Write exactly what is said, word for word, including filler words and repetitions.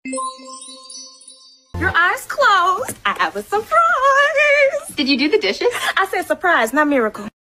Your eyes closed. I have a surprise. Did you do the dishes? I said surprise, not miracle.